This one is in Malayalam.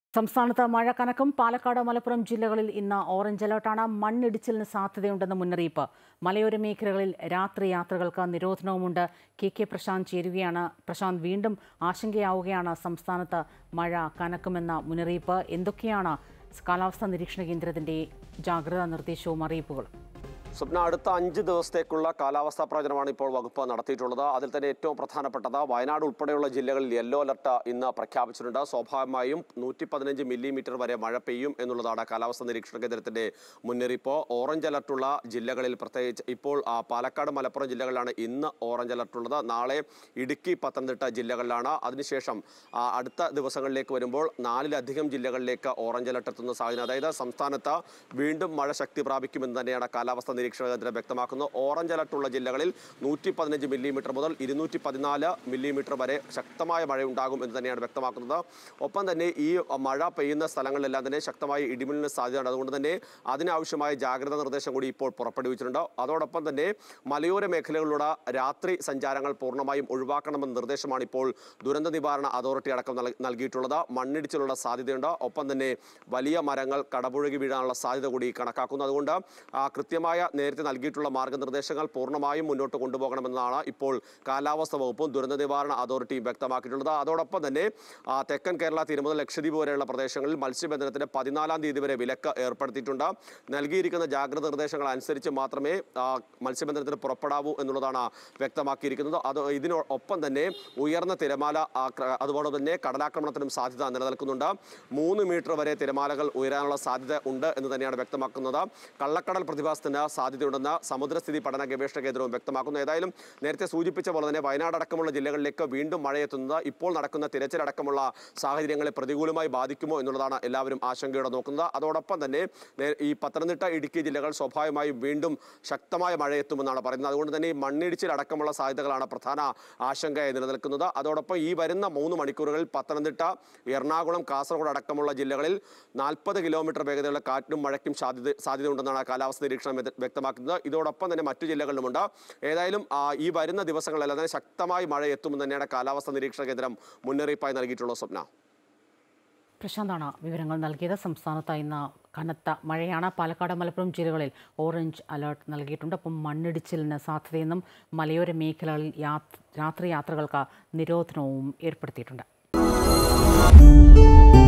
സംസ്ഥാനത്ത് മഴ കനക്കും. പാലക്കാട്, മലപ്പുറം ജില്ലകളിൽ ഇന്ന് ഓറഞ്ച് അലർട്ടാണ്. മണ്ണിടിച്ചിലിന് സാധ്യതയുണ്ടെന്ന് മുന്നറിയിപ്പ്. മലയോര മേഖലകളിൽ രാത്രി യാത്രകൾക്ക് നിരോധനവുമുണ്ട്. കെ പ്രശാന്ത് ചേരുകയാണ്. പ്രശാന്ത്, വീണ്ടും ആശങ്കയാവുകയാണ്. സംസ്ഥാനത്ത് മഴ കനക്കുമെന്ന മുന്നറിയിപ്പ്. എന്തൊക്കെയാണ് കാലാവസ്ഥാ നിരീക്ഷണ കേന്ദ്രത്തിന്റെ ജാഗ്രതാ നിർദ്ദേശവും അറിയിപ്പുകളും? സ്വപ്ന, അടുത്ത 5 ദിവസത്തേക്കുള്ള കാലാവസ്ഥാ പ്രവചനമാണ് ഇപ്പോൾ വകുപ്പ് നടത്തിയിട്ടുള്ളത്. അതിൽ തന്നെ ഏറ്റവും പ്രധാനപ്പെട്ടത് വയനാട് ഉൾപ്പെടെയുള്ള ജില്ലകളിൽ യെല്ലോ അലർട്ട് ഇന്ന് പ്രഖ്യാപിച്ചിട്ടുണ്ട്. സ്വാഭാവികമായും 115 മില്ലിമീറ്റർ വരെ മഴ പെയ്യും എന്നുള്ളതാണ് കാലാവസ്ഥാ നിരീക്ഷണ കേന്ദ്രത്തിന്റെ മുന്നറിയിപ്പ്. ഓറഞ്ച് അലർട്ടുള്ള ജില്ലകളിൽ പ്രത്യേകിച്ച് ഇപ്പോൾ പാലക്കാട്, മലപ്പുറം ജില്ലകളിലാണ് ഇന്ന് ഓറഞ്ച് അലർട്ടുള്ളത്. നാളെ ഇടുക്കി, പത്തനംതിട്ട ജില്ലകളിലാണ്. അതിനുശേഷം അടുത്ത ദിവസങ്ങളിലേക്ക് വരുമ്പോൾ 4ലധികം ജില്ലകളിലേക്ക് ഓറഞ്ച് അലർട്ട് എത്തുന്ന സാഹചര്യം. അതായത് സംസ്ഥാനത്ത് വീണ്ടും മഴ ശക്തി പ്രാപിക്കുമെന്ന് തന്നെയാണ് കാലാവസ്ഥാ നിരീക്ഷണ കേന്ദ്രം വ്യക്തമാക്കുന്നത്. ഓറഞ്ച് അലർട്ടുള്ള ജില്ലകളിൽ 115 മില്ലിമീറ്റർ മുതൽ 214 മില്ലിമീറ്റർ വരെ ശക്തമായ മഴയുണ്ടാകും എന്ന് തന്നെയാണ് വ്യക്തമാക്കുന്നത്. ഒപ്പം തന്നെ ഈ മഴ പെയ്യുന്ന സ്ഥലങ്ങളിലെല്ലാം തന്നെ ശക്തമായ ഇടിമിന്നലിന് സാധ്യതയുണ്ട്. അതുകൊണ്ട് തന്നെ അതിനാവശ്യമായ ജാഗ്രതാ നിർദ്ദേശം കൂടി ഇപ്പോൾ പുറപ്പെടുവിച്ചിട്ടുണ്ട്. അതോടൊപ്പം തന്നെ മലയോര മേഖലകളിലൂടെ രാത്രി സഞ്ചാരങ്ങൾ പൂർണ്ണമായും ഒഴിവാക്കണമെന്ന നിർദ്ദേശമാണ് ഇപ്പോൾ ദുരന്ത നിവാരണ അതോറിറ്റി അടക്കം നൽകിയിട്ടുള്ളത്. മണ്ണിടിച്ചിലുള്ള സാധ്യതയുണ്ട്. ഒപ്പം തന്നെ വലിയ മരങ്ങൾ കടപുഴകി വീഴാനുള്ള സാധ്യത കൂടി കണക്കാക്കുന്നു. അതുകൊണ്ട് കൃത്യമായ നേരത്തെ നൽകിയിട്ടുള്ള മാർഗനിർദ്ദേശങ്ങൾ പൂർണ്ണമായും മുന്നോട്ട് കൊണ്ടുപോകണമെന്നാണ് ഇപ്പോൾ കാലാവസ്ഥാ വകുപ്പും ദുരന്ത നിവാരണ അതോറിറ്റിയും വ്യക്തമാക്കിയിട്ടുള്ളത്. അതോടൊപ്പം തന്നെ തെക്കൻ കേരള തീരം മുതൽ ലക്ഷദ്വീപ് വരെയുള്ള പ്രദേശങ്ങളിൽ മത്സ്യബന്ധനത്തിന് 14-ാം തീയതി വരെ വിലക്ക് ഏർപ്പെടുത്തിയിട്ടുണ്ട്. നൽകിയിരിക്കുന്ന ജാഗ്രത നിർദ്ദേശങ്ങൾ അനുസരിച്ച് മാത്രമേ മത്സ്യബന്ധനത്തിന് പുറപ്പെടാവൂ എന്നുള്ളതാണ് വ്യക്തമാക്കിയിരിക്കുന്നത്. ഇതിനൊപ്പം തന്നെ ഉയർന്ന തിരമാല, അതുപോലെ തന്നെ കടലാക്രമണത്തിനും സാധ്യത നിലനിൽക്കുന്നുണ്ട്. 3 മീറ്റർ വരെ തിരമാലകൾ ഉയരാനുള്ള സാധ്യത ഉണ്ട് എന്ന് തന്നെയാണ് വ്യക്തമാക്കുന്നത്. കള്ളക്കടൽ പ്രതിഭാസത്തിന് സാധ്യതയുണ്ടെന്ന് സമുദ്രസ്ഥിതി പഠന ഗവേഷണ കേന്ദ്രവും വ്യക്തമാക്കുന്നു. ഏതായാലും നേരത്തെ സൂചിപ്പിച്ച പോലെ തന്നെ വയനാട് അടക്കമുള്ള ജില്ലകളിലേക്ക് വീണ്ടും മഴയെത്തുന്നത് ഇപ്പോൾ നടക്കുന്ന തിരച്ചിലടക്കമുള്ള സാഹചര്യങ്ങളെ പ്രതികൂലമായി ബാധിക്കുമോ എന്നുള്ളതാണ് എല്ലാവരും ആശങ്കയോടെ നോക്കുന്നത്. അതോടൊപ്പം തന്നെ ഈ പത്തനംതിട്ട, ഇടുക്കി ജില്ലകൾ സ്വാഭാവികമായും വീണ്ടും ശക്തമായ മഴയെത്തുമെന്നാണ് പറയുന്നത്. അതുകൊണ്ട് തന്നെ ഈ മണ്ണിടിച്ചിലടക്കമുള്ള സാധ്യതകളാണ് പ്രധാന ആശങ്കയായി നിലനിൽക്കുന്നത്. അതോടൊപ്പം ഈ വരുന്ന 3 മണിക്കൂറുകളിൽ പത്തനംതിട്ട, എറണാകുളം, കാസർഗോഡ് അടക്കമുള്ള ജില്ലകളിൽ 40 കിലോമീറ്റർ വേഗതയുള്ള കാറ്റിനും മഴയ്ക്കും സാധ്യതയുണ്ടെന്നാണ് കാലാവസ്ഥാ നിരീക്ഷണം വ്യക്തമാക്കുന്നത്. ഇതോടൊപ്പം തന്നെ മറ്റു ജില്ലകളിലുമുണ്ട്. ഏതായാലും ഈ വരുന്ന ദിവസങ്ങളെല്ലാം തന്നെ ശക്തമായി മഴ എത്തുമെന്ന് തന്നെയാണ് കാലാവസ്ഥാ നിരീക്ഷണ കേന്ദ്രം മുന്നറിയിപ്പായി നൽകിയിട്ടുള്ള. സ്വപ്ന, പ്രശാന്താണ് വിവരങ്ങൾ നൽകിയത്. സംസ്ഥാനത്ത് ഇന്ന് കനത്ത മഴയാണ്. പാലക്കാട്, മലപ്പുറം ജില്ലകളിൽ ഓറഞ്ച് അലർട്ട് നൽകിയിട്ടുണ്ട്. ഒപ്പം മണ്ണിടിച്ചിലിന് സാധ്യതയെന്നും മലയോര മേഖലകളിൽ രാത്രി യാത്രകൾക്ക് നിരോധനവും ഏർപ്പെടുത്തിയിട്ടുണ്ട്.